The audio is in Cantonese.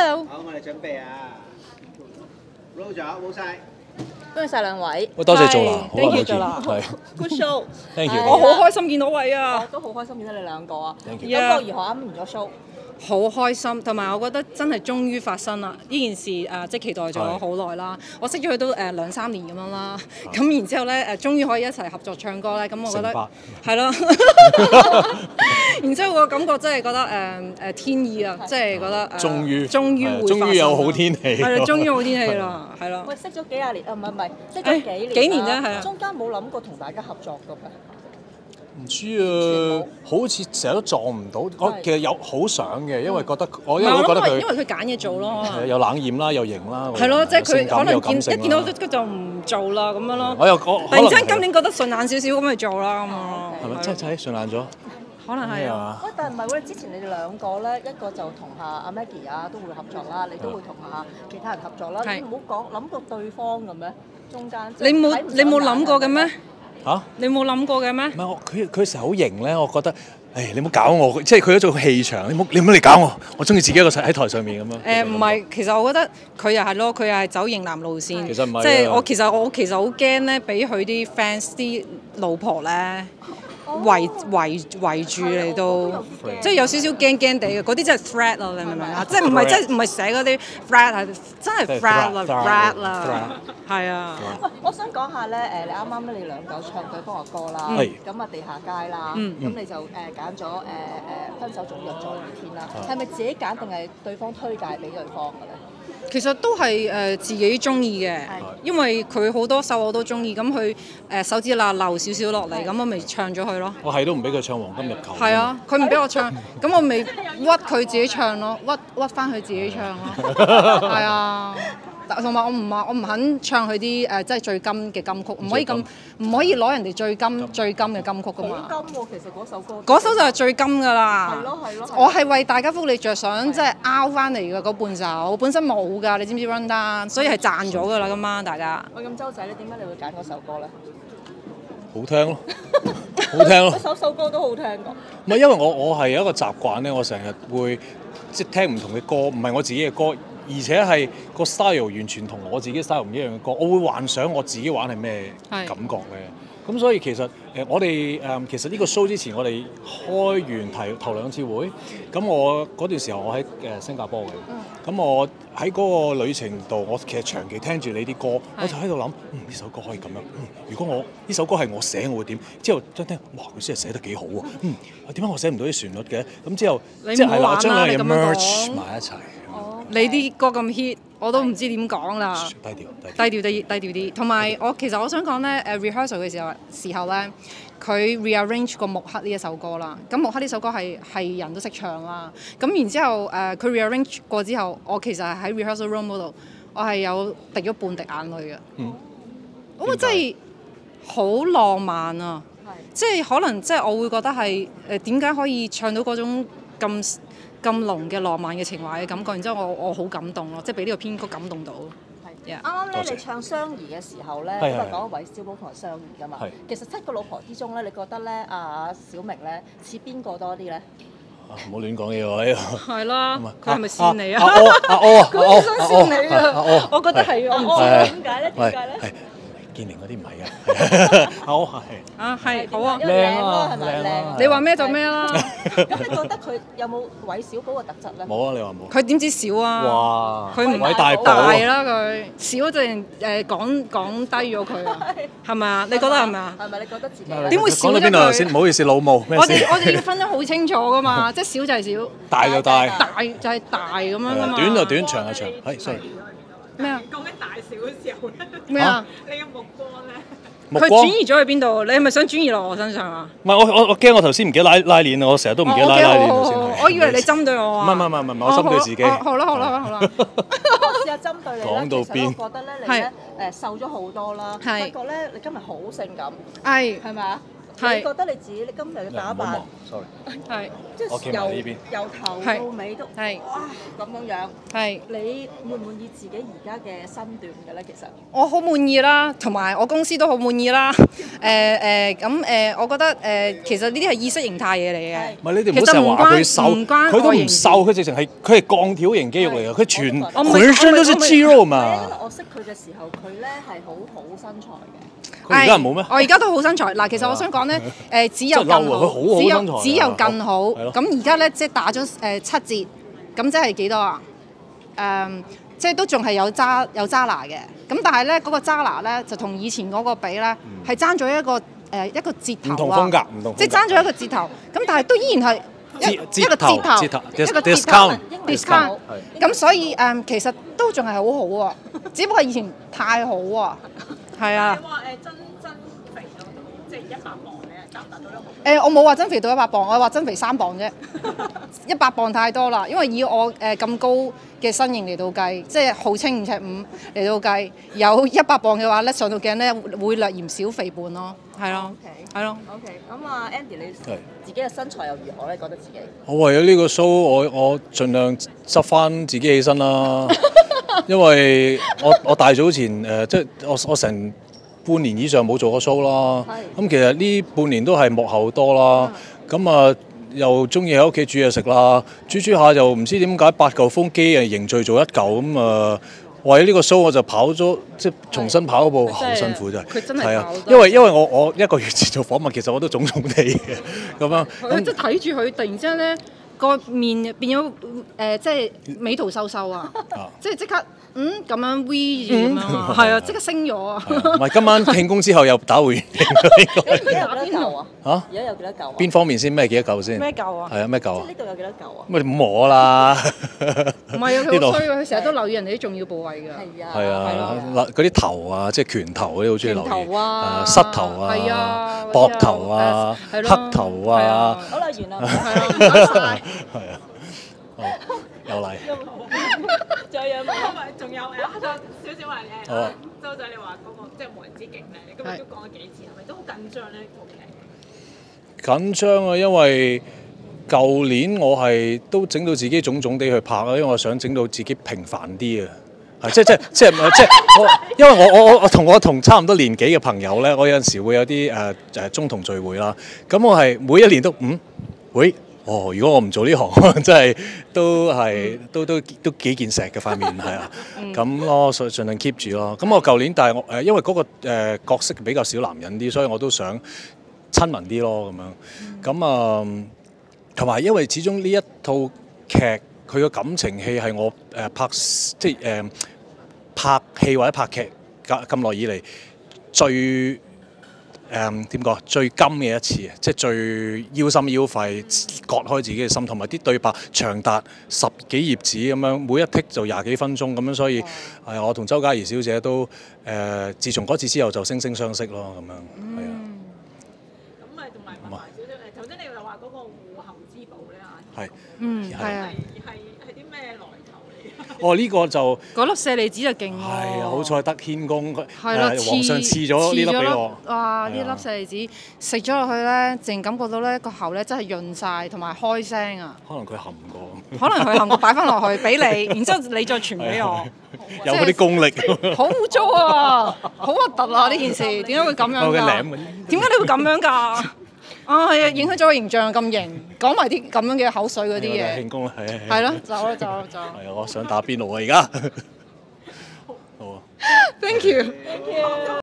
Hello。 好，我哋準備啊，roll 咗，冇晒。 多謝晒兩位。 喂，多謝做啦，好耐 Thank 冇 you 見， 做啦係。 Good show。 Thank you。 我好開心見到位啊！ 我都好開心見到你兩個啊。 Thank you。 感覺如何啱完咗 show？ 好開心，同埋我覺得真係終於發生啦！呢件事即係期待咗好耐啦。我識咗佢都2-3年咁樣啦。咁然之後咧終於可以一齊合作唱歌咧，咁我覺得係咯。然之後個感覺真係覺得天意啊，即係覺得終於會有好天氣。 係啦，終於好天氣啦，係咯。 喂，識咗幾廿年啊？唔係，識咗幾年啫，係啊。 中間冇諗過同大家合作㗎咩？ 唔知啊，好似成日都撞唔到。我其實有好想嘅，因為覺得我因為覺得佢因為佢揀嘢做咯， 又冷豔啦，又型啦。 係咯，即係佢可能一見到佢就唔做啦咁樣咯。 突然之間今年覺得順眼少少咁咪做啦咁咯。 係咪真係順眼咗？ 可能係啊。 喂，但係唔係喎？之前你哋兩個咧，一個就同阿 Maggie 啊都會合作啦，你都會同下其他人合作啦。你唔好諗過對方嘅咩？中間你冇諗過嘅咩？ 嚇！ 你冇諗過嘅咩？ 唔係佢成日好型咧，我覺得，誒你唔好搞我，即係佢嗰種氣場，你唔好嚟搞我，我中意自己一個喺台上面咁樣。 唔係，其實我覺得佢又係咯，佢又係走型男路線。 其實唔係。 即係我其實好驚咧，俾佢啲 fans 啲老婆咧圍住嚟到，即係有少少驚驚地嘅，嗰啲真係 threat 啊！你明唔明啊？即係唔係寫嗰啲 threat 係真係 threat 啦，係啊。 喂，我想講下咧，你啱啱咧你兩個唱對方嘅歌啦，咁啊地下街啦，咁你就揀咗分手總約在雨天啦，係咪自己揀定係對方推介俾對方嘅咧？ 其實都係自己中意嘅，因為佢好多首我都中意，咁佢手指罅漏少少落嚟，咁我咪唱咗佢咯。 我係都唔俾佢唱黃金入球。 係啊，佢唔俾我唱，咁我咪屈佢自己唱咯，屈翻佢自己唱咯。係啊，同埋我唔肯唱佢啲即係最金嘅金曲，唔可以攞人哋最金嘅金曲噶嘛。 好金喎，其實嗰首歌。 嗰首就係最金㗎啦。 係咯。 我係為大家福利着想，即係拗翻嚟嘅嗰半首，本身冇㗎，你知唔知 run down？ 所以係賺咗㗎啦，今晚大家。 喂，咁周仔，你點解你會揀嗰首歌咧？ 好聽咯，好聽咯。 首歌都好聽㗎。 唔係因為我係有一個習慣咧，我成日會即係聽唔同嘅歌，唔係我自己嘅歌。而且係個 style 完全同我自己 style 唔一樣嘅歌，我會幻想我自己玩係咩感覺咧。咁所以其實我哋其實呢個 show 之前，我哋開完頭兩次會，咁我嗰段時候我喺新加坡嘅，咁我喺嗰個旅程度，我其實長期聽住你啲歌，我就喺度諗，呢首歌可以咁樣，如果呢首歌係我寫，我會點？之後真聽，哇！佢真係寫得幾好喎，點解我寫唔到啲旋律嘅？咁之後即係啦，將兩樣嘢 merge 埋一齊。 你啲歌咁 hit，我都唔知點講啦。低調啲。同埋其實我想講咧，rehearsal 嘅時候咧，佢 rearrange 過木刻呢一首歌啦。咁木刻呢首歌係人都識唱啦。咁然之後佢 rearrange 過之後，我其實係喺 rehearsal room 嗰度，我係有滴咗半滴眼淚嘅。咁真係好浪漫啊！即係可能即係我會覺得係點解可以唱到嗰種咁濃嘅浪漫嘅情懷嘅感覺，然之後我好感動咯，即係俾呢個編曲感動到。 啱啱咧你唱相宜嘅時候咧，咁啊講韋小寶同埋相宜㗎嘛。其實7個老婆之中咧，你覺得咧阿小明咧似邊個多啲咧？ 唔好亂講嘢喎！呢個係啦，佢係咪線你啊？ 佢想線你啊！ 我覺得係，我唔知點解咧？點解咧？ 建寧嗰啲唔係嘅，好係好啊， 靚咯，係咪靚？ 你話咩就咩啦。 咁你覺得佢有冇韋小寶嘅特質咧？ 冇啊！你話冇？ 佢點知少啊？ 哇！ 佢唔係大啦，佢少就講低咗佢啊？係咪啊？你覺得係咪啊？ 係咪你覺得自己點會少啫？ 講到邊度先？唔好意思，老母。 我哋要分得好清楚噶嘛，即係少就係少， 大就大， 大就係大咁樣噶嘛。 短就短，長就長。係，sorry。 咩啊？ 講緊大小嘅時候咧， 咩啊？ 你嘅目光咧？ 佢轉移咗去邊度？你係咪想轉移落我身上啊？ 唔係我驚我頭先唔記得拉鏈啊！我成日都唔記得拉鏈先。 我以為你針對我啊！ 唔係，我針對自己。 好啦。 試下針對你啦。 講到邊？ 其實我覺得咧，你咧瘦咗好多啦。不過咧，你今日好性感。 係咪啊？ 你覺得你自己今日嘅打扮 ，sorry， 係即係由頭到尾都哇咁樣，係你滿唔滿意自己而家嘅身段嘅咧？其實我好滿意啦，同埋我公司都好滿意啦。我覺得其實呢啲係意識形態嘢嚟嘅。 唔係你哋唔好成日話佢瘦，佢都唔瘦，佢直情係鋼條型肌肉嚟嘅，佢全身都係肌肉嘛。 因為我識佢嘅時候，佢咧係好身材嘅。 佢而家冇咩？ 我而家都好身材。嗱，其實我想講咧，只有更好，只有更好。咁而家咧即係打咗7折，咁即係幾多啊？即係都仲係有渣拿嘅。咁但係咧嗰個渣拿咧就同以前嗰個比咧係爭咗一個折頭啊！唔同風格，唔同。即係爭咗一個折頭。咁但係都依然係一個折頭，一個 discount。咁所以其實都仲係好好喎，只不過以前太好喎。係啊。 你話增肥到即係100磅咧，達唔達到咧？ 我冇話增肥到100磅，我話增肥3磅啫。100磅太多啦，因為以我咁高嘅身形嚟到計，即係號稱5尺5嚟到計，有100磅嘅話咧，上到鏡咧會略嫌小肥胖咯，係咯，係咯。 OK， 咁啊 Andy 你自己嘅身材又如何咧？覺得自己？ 我為咗呢個 show，我盡量執翻自己起身啦。因為我大早前即係我成半年以上冇做過 show 啦。咁其實呢半年都係幕後多啦。咁啊又中意喺屋企煮嘢食啦，煮下就唔知點解8嚿風機凝聚做一嚿咁啊！為咗呢個 show 我就跑咗即係重新跑步，好辛苦真係。 佢真係跑。 因為我1個月前做訪問，其實我都腫地嘅咁樣。 即係睇住佢突然之間咧個面變咗即係美圖秀秀啊！即係即刻咁樣 V 咁樣啊，係啊，即刻升咗啊！ 唔係今晚慶功之後又打會員應該。 而家有幾多嚿啊？嚇！而家有幾多嚿啊？ 邊方面先？咩幾多嚿先？ 咩嚿啊？ 係啊，咩嚿啊？ 即係呢度有幾多嚿啊？ 咪唔摸啦！ 唔係啊，佢好衰啊！佢成日都留意人哋啲重要部位㗎。 係啊，嗱嗰啲頭啊，即係拳頭嗰啲好中意留意。 拳頭啊， 膝頭啊， 係啊， 膊頭啊，黑頭啊。 好啦，完啦，唔該曬。 係啊。又嚟。 仲有冇？仲有少少話周仔你話嗰個即係無人之境咧，你今日都講咗幾次，係咪都好緊張咧？套劇緊張啊，因為舊年我係都整到自己腫腫地去拍啊，因為我想整到自己平凡啲啊。係即係我，因為我同差唔多年紀嘅朋友咧，我有陣時會有啲中同聚會啦。咁我係每一年都會。如果我唔做呢行，真係都幾件石嘅塊面係啊，咁咯，所以盡量 keep 住咯。咁我舊年但係我因為嗰個角色比較少男人啲，所以我都想親民啲咯咁樣。咁啊，同埋因為始終呢一套劇佢個感情戲係我拍即係拍戲或者拍劇咁耐以嚟最。點講最金嘅一次，即係最腰心腰肺割開自己嘅心，同埋啲對白長達10幾頁紙咁樣，每一 take 就20幾分鐘咁樣，所以我同周嘉怡小姐都自從嗰次之後就惺惺相惜咯，咁樣係啊。 咁咪同埋問埋少少頭先你又話嗰個護後之寶咧係係啊。 係啲咩來頭嚟？ 呢個就嗰粒舍利子就勁喎。 係啊，好彩得天公， 係咯， 皇上賜咗呢粒俾我。 哇！呢粒舍利子食咗落去咧，淨感覺到咧個喉咧真係潤晒，同埋開聲啊！ 可能佢含過。 可能佢含過擺翻落去俾你，然之後你再傳俾我。 有嗰啲功力。 好污糟啊！好核突啊！呢件事點解會咁樣㗎？點解你會咁樣㗎？係啊，影響咗個形象咁型，講埋啲咁樣嘅口水嗰啲嘢。慶功啦，係咯，走啦。係啊， 我想打邊爐啊，而家。好啊。 Thank you。